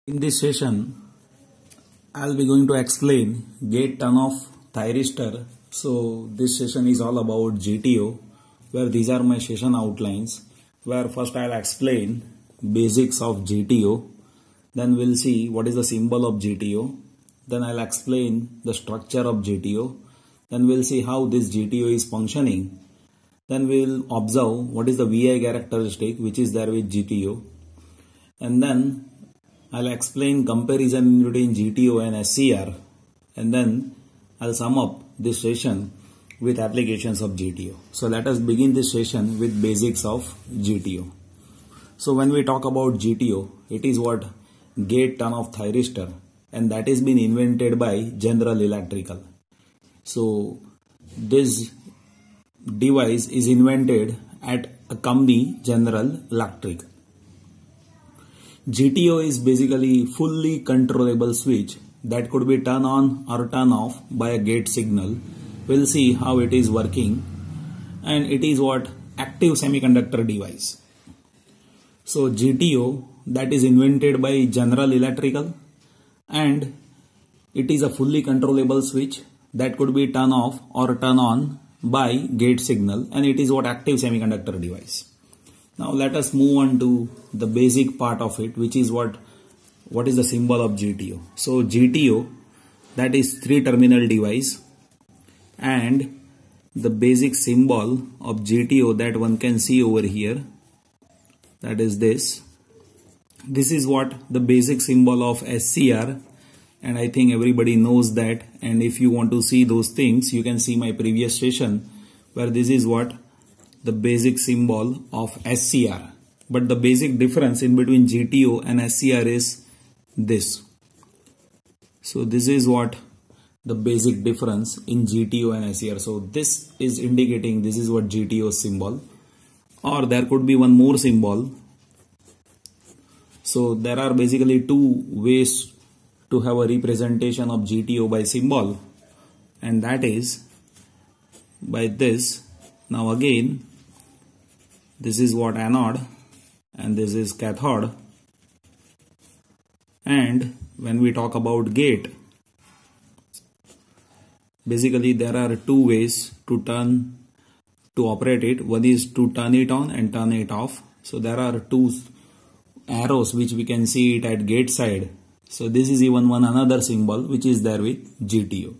In this session, I'll be going to explain gate turn off thyristor. So this session is all about GTO, where these are my session outlines, where first I'll explain basics of GTO, then we'll see what is the symbol of GTO, then I'll explain the structure of GTO, then we'll see how this GTO is functioning, then we'll observe what is the VI characteristic which is there with GTO, and then I'll explain comparison between GTO and SCR, and then I'll sum up this session with applications of GTO. So let us begin this session with basics of GTO. So when we talk about GTO, it is what gate turn off thyristor, and that has been invented by General Electrical. So this device is invented at a company General Electric. GTO is basically fully controllable switch that could be turned on or turned off by a gate signal. We'll see how it is working, and it is what active semiconductor device. So GTO, that is invented by General Electrical, and it is a fully controllable switch that could be turned off or turned on by gate signal, and it is what active semiconductor device. Now let us move on to the basic part of it, which is what is the symbol of GTO. So GTO, that is 3-terminal device, and the basic symbol of GTO that one can see over here, that is this. This is what the basic symbol of SCR, and I think everybody knows that, and if you want to see those things, you can see my previous session where this is what the basic symbol of SCR. But the basic difference in between GTO and SCR is this. So this is what the basic difference in GTO and SCR. So this is indicating this is what GTO symbol, or there could be one more symbol. So there are basically two ways to have a representation of GTO by symbol, and that is by this. Now again, this is what anode and this is cathode, and when we talk about gate, basically there are two ways to operate it. One is to turn it on and turn it off. So there are two arrows which we can see it at gate side. So this is even one another symbol which is there with GTO.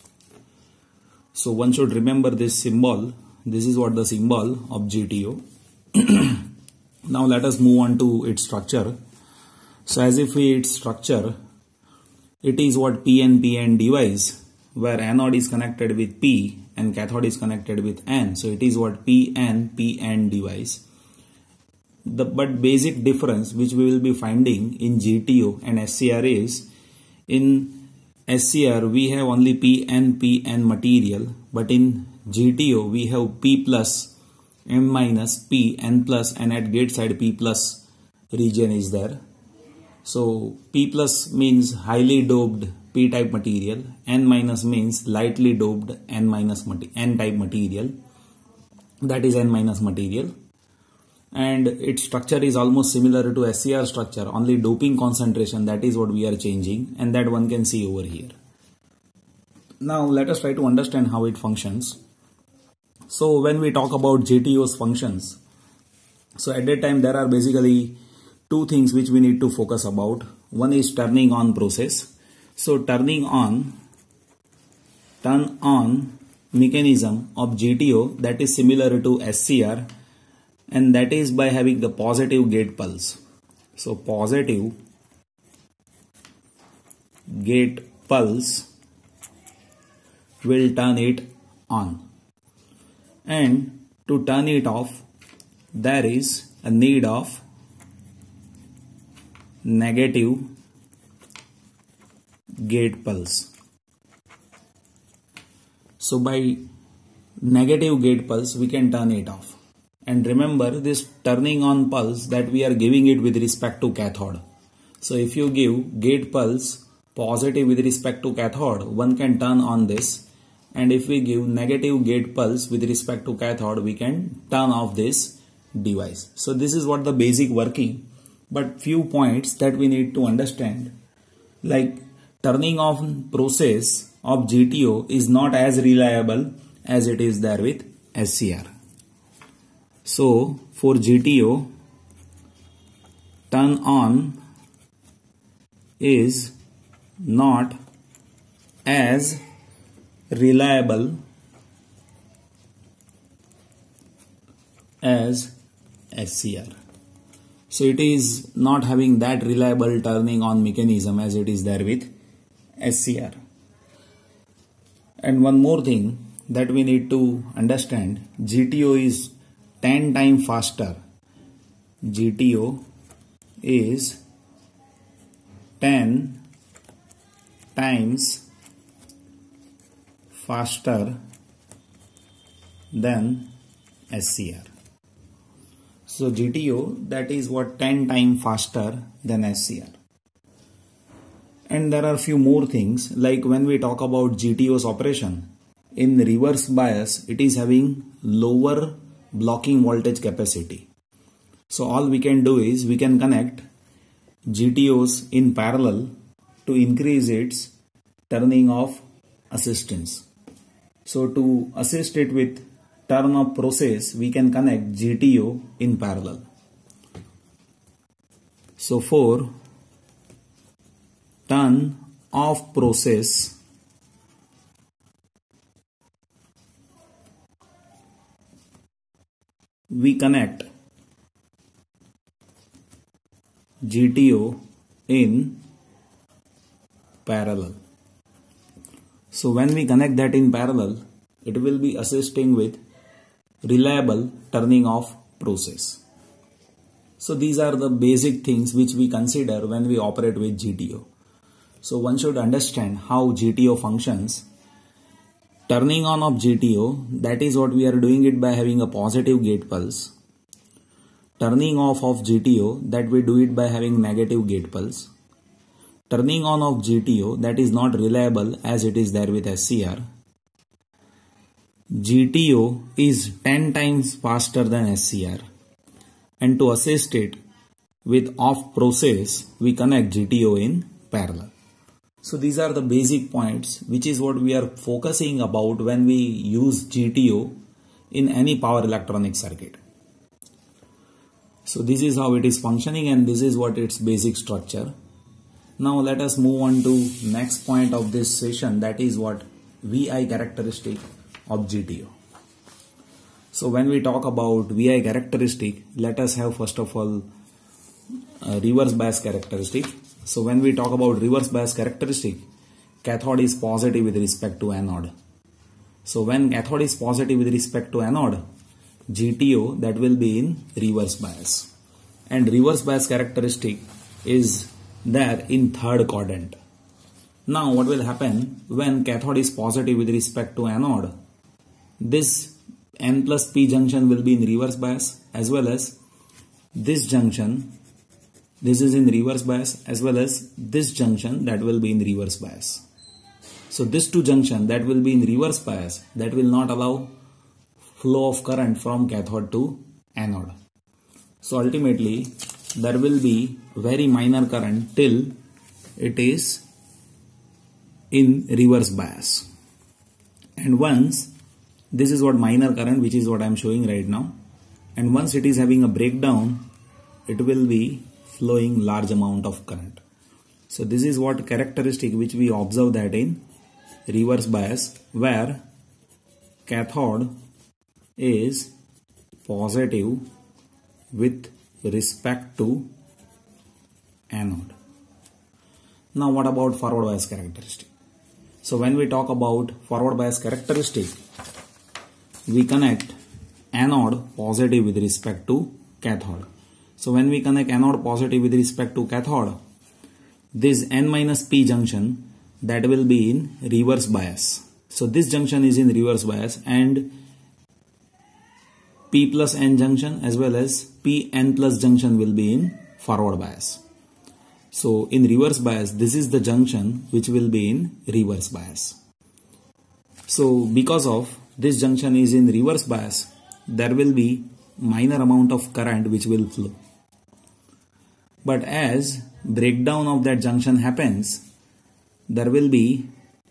So one should remember this symbol. This is what the symbol of GTO. Now let us move on to its structure. So as if its structure, it is what PN device, where anode is connected with P and cathode is connected with N. So it is what PN device. But basic difference which we will be finding in GTO and SCR is, in SCR we have only PN material, but in GTO we have P plus, M minus, P, N plus, and at gate side P plus region is there. So P plus means highly doped P type material, N minus means lightly doped N type material, that is N minus material. And its structure is almost similar to SCR structure, only doping concentration, that is what we are changing, and that one can see over here. Now let us try to understand how it functions. So when we talk about GTO's functions, so at that time there are basically two things which we need to focus about. One is turning on process. So turn on mechanism of GTO, that is similar to SCR, and that is by having the positive gate pulse. So positive gate pulse will turn it on, and to turn it off there is a need of negative gate pulse. So by negative gate pulse we can turn it off. And remember, this turning on pulse that we are giving it with respect to cathode. So if you give gate pulse positive with respect to cathode, one can turn on this, and if we give negative gate pulse with respect to cathode, we can turn off this device. So this is what the basic working but few points that we need to understand, like turning off process of GTO is not as reliable as it is there with SCR. So for GTO, turn on is not as reliable as SCR. So it is not having that reliable turning on mechanism as it is there with SCR. And one more thing that we need to understand, GTO is 10 times faster. GTO is 10 times faster than SCR. So GTO, that is what 10 times faster than SCR. And there are few more things, like when we talk about GTO's operation, in reverse bias it is having lower blocking voltage capacity. So all we can do is we can connect GTOs in parallel to increase its turning off assistance. So to assist it with turn off process, we can connect GTO in parallel. So for turn off process, we connect GTO in parallel. So when we connect that in parallel, it will be assisting with reliable turning off process. So these are the basic things which we consider when we operate with GTO. So one should understand how GTO functions. Turning on of GTO, that is what we are doing it by having a positive gate pulse. Turning off of GTO, that we do it by having negative gate pulse. Turning on of GTO, that is not reliable as it is there with SCR. GTO is 10 times faster than SCR, and to assist it with off process, we connect GTO in parallel. So these are the basic points, which is what we are focusing about when we use GTO in any power electronic circuit. So this is how it is functioning, and this is what its basic structure. Now let us move on to next point of this session, that is what VI characteristic of GTO. So when we talk about VI characteristic, let us have first of all reverse bias characteristic. So when we talk about reverse bias characteristic, cathode is positive with respect to anode. So when cathode is positive with respect to anode, GTO, that will be in reverse bias. And reverse bias characteristic is there in third quadrant. Now what will happen when cathode is positive with respect to anode? This N plus P junction will be in reverse bias, as well as this junction, this is in reverse bias, as well as this junction, that will be in reverse bias. So this two junction that will be in reverse bias, that will not allow flow of current from cathode to anode. So ultimately there will be very minor current till it is in reverse bias. And once, this is what minor current, which is what I am showing right now, and once it is having a breakdown, it will be flowing large amount of current. So this is what characteristic which we observe that in reverse bias, where cathode is positive with respect to anode. Now what about forward bias characteristic? So when we talk about forward bias characteristic, we connect anode positive with respect to cathode. So when we connect anode positive with respect to cathode, this N minus P junction, that will be in reverse bias. So this junction is in reverse bias, and P plus N junction as well as Pn plus junction will be in forward bias. So in reverse bias, this is the junction which will be in reverse bias. So because of this junction is in reverse bias, there will be minor amount of current which will flow. But as breakdown of that junction happens, there will be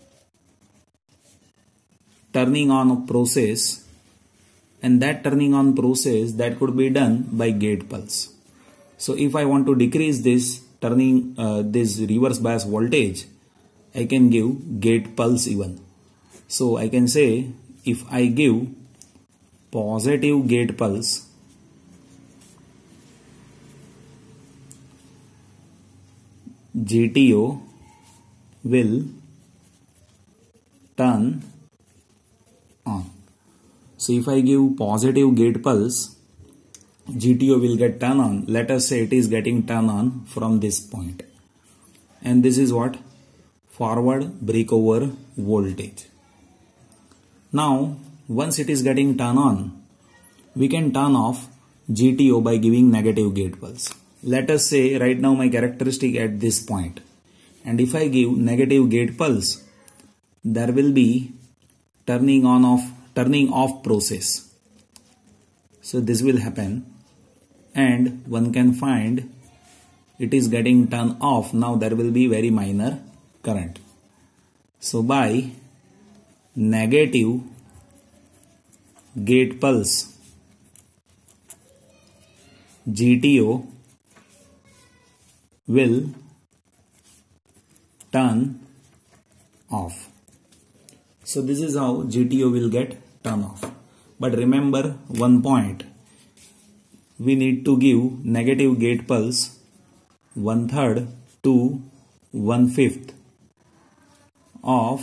turning on of process, and that turning on process that could be done by gate pulse. So if I want to decrease this this reverse bias voltage, I can give gate pulse even. So I can say if I give positive gate pulse, GTO will turn on. So if I give positive gate pulse, GTO will get turn on. Let us say it is getting turn on from this point. And this is what? Forward breakover voltage. Now, once it is getting turn on, we can turn off GTO by giving negative gate pulse. Let us say right now my characteristic at this point. And if I give negative gate pulse, there will be turning off process. So this will happen, and one can find it is getting turned off. Now there will be very minor current. So by negative gate pulse, GTO will turn off. So this is how GTO will get turn off. But remember one point, we need to give negative gate pulse 1/3 to 1/5 of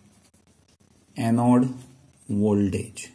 anode voltage.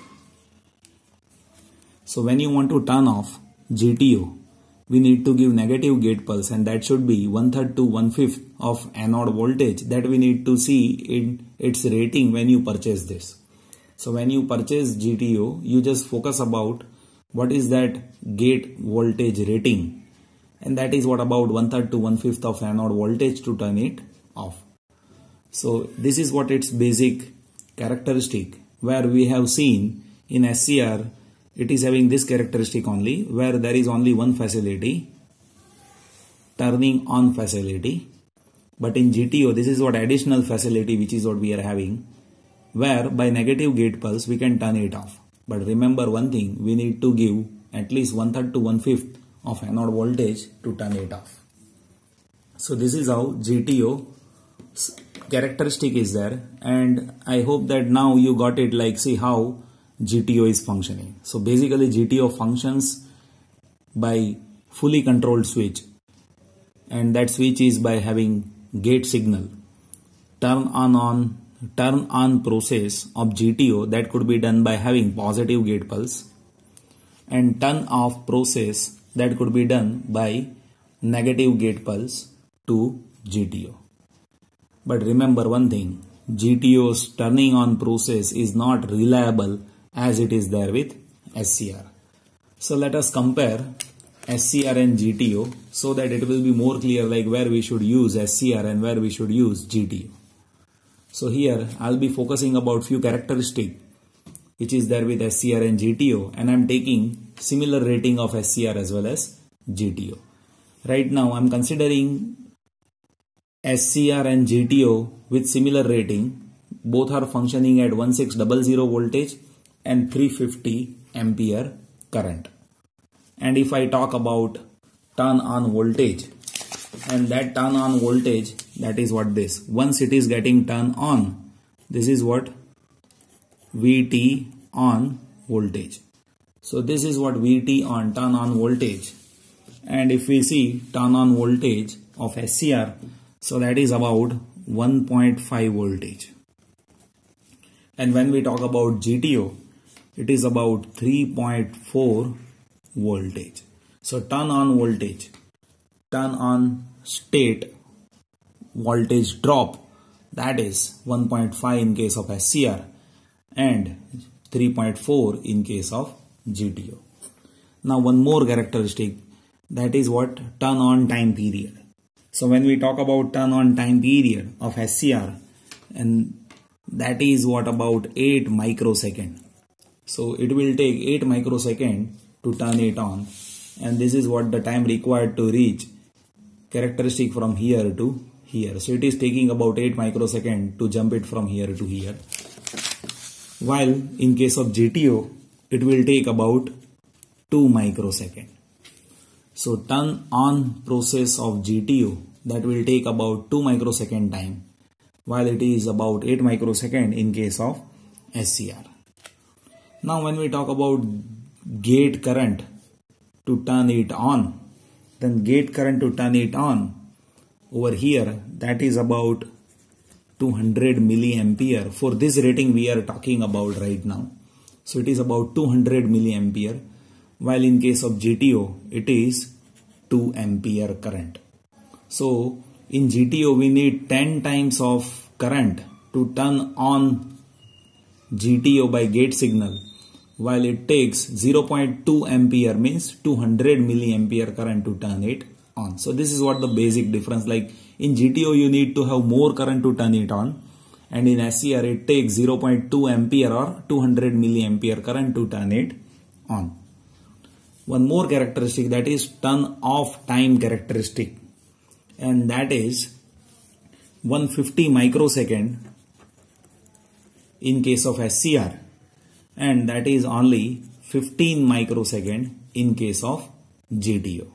So when you want to turn off GTO, we need to give negative gate pulse, and that should be 1/3 to 1/5 of anode voltage. That we need to see in its rating when you purchase this. So when you purchase GTO, you just focus about what is that gate voltage rating, and that is what about 1/3 to 1/5 of anode voltage to turn it off. So this is what its basic characteristic, where we have seen in SCR it is having this characteristic only, where there is only one facility, turning on facility. But in GTO, this is what additional facility, which is what we are having, where by negative gate pulse we can turn it off. But remember one thing, we need to give at least 1/3 to 1/5 of anode voltage to turn it off. So this is how GTO characteristic is there, and I hope that now you got it, like see how GTO is functioning. So basically GTO functions by fully controlled switch, and that switch is by having gate signal. Turn on process of GTO that could be done by having positive gate pulse, and turn off process that could be done by negative gate pulse to GTO. But remember one thing, GTO's turning on process is not reliable as it is there with SCR. So let us compare SCR and GTO so that it will be more clear, like where we should use SCR and where we should use GTO. So here I'll be focusing about few characteristics which is there with SCR and GTO, and I'm taking similar rating of SCR as well as GTO. Right now I'm considering SCR and GTO with similar rating. Both are functioning at 1600 voltage and 350 ampere current. And if I talk about turn on voltage, and that turn on voltage, that is what this, once it is getting turned on, this is what VT on voltage. So this is what VT on turn on voltage. And if we see turn on voltage of SCR, so that is about 1.5 voltage. And when we talk about GTO, it is about 3.4 voltage. So turn on voltage, turn on state voltage drop, that is 1.5 in case of SCR and 3.4 in case of GTO. Now one more characteristic, that is what turn on time period. So when we talk about turn on time period of SCR, and that is what about 8 microsecond. So it will take 8 microsecond to turn it on. and this is what the time required to reach characteristic from here to here. So it is taking about 8 microseconds to jump it from here to here. While in case of GTO, it will take about 2 microseconds. So turn on process of GTO, that will take about 2 microsecond time, while it is about 8 microsecond in case of SCR. Now when we talk about gate current to turn it on, then gate current to turn it on over here, that is about 200 milliampere. For this rating we are talking about right now. So it is about 200 milliampere, while in case of GTO it is 2 ampere current. So in GTO we need 10 times of current to turn on GTO by gate signal, while it takes 0.2 ampere means 200 milliampere current to turn it on. So this is what the basic difference. Like in GTO you need to have more current to turn it on, and in SCR it takes 0.2 ampere or 200 milliampere current to turn it on. One more characteristic, that is turn off time characteristic, and that is 150 microsecond in case of SCR, and that is only 15 microsecond in case of GTO.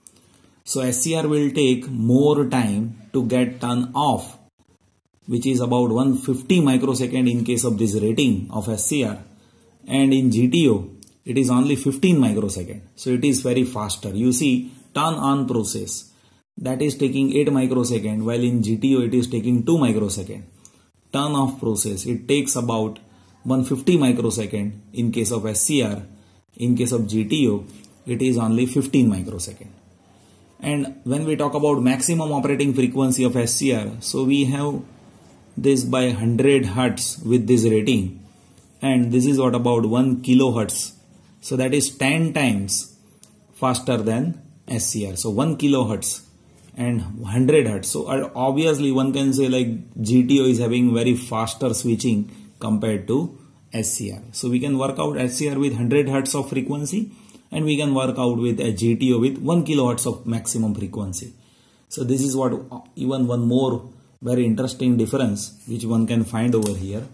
So SCR will take more time to get turned off, which is about 150 microsecond in case of this rating of SCR, and in GTO it is only 15 microsecond. So it is very faster. You see, turn on process, that is taking 8 microsecond, while in GTO it is taking 2 microsecond. Turn off process, it takes about 150 microsecond in case of SCR. In case of GTO it is only 15 microsecond. And when we talk about maximum operating frequency of SCR, so we have this by 100 Hertz with this rating, and this is what about 1 kilohertz. So that is 10 times faster than SCR. So 1 kilohertz and 100 Hertz. So obviously one can say like GTO is having very faster switching compared to SCR. So we can work out SCR with 100 Hertz of frequency, and we can work out with a GTO with 1 kilohertz of maximum frequency. So this is what even one more very interesting difference which one can find over here.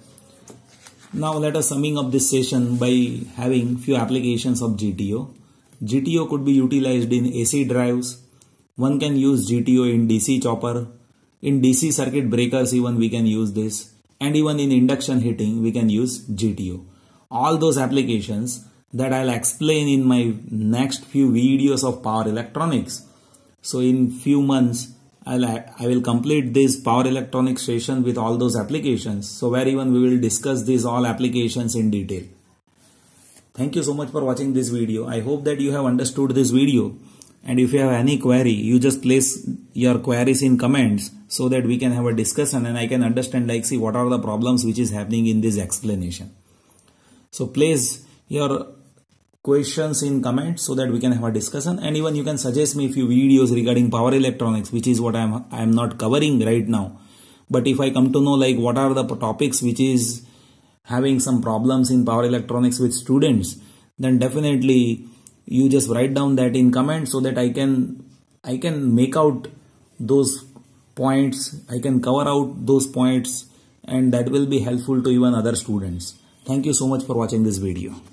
Now let us summing up this session by having few applications of GTO. GTO could be utilized in AC drives. One can use GTO in DC chopper. In DC circuit breakers even we can use this. And even in induction heating we can use GTO. All those applications that I'll explain in my next few videos of power electronics. So in few months I will complete this power electronics session with all those applications. So where even we will discuss these all applications in detail. Thank you so much for watching this video. I hope that you have understood this video. And if you have any query, you just place your queries in comments so that we can have a discussion and I can understand like see what are the problems which is happening in this explanation. So place your questions in comments so that we can have a discussion, and even you can suggest me a few videos regarding power electronics, which is what I am not covering right now. But if I come to know like what are the topics which is having some problems in power electronics with students, then definitely you just write down that in comments so that I can make out those points, I can cover out those points, and that will be helpful to even other students. Thank you so much for watching this video.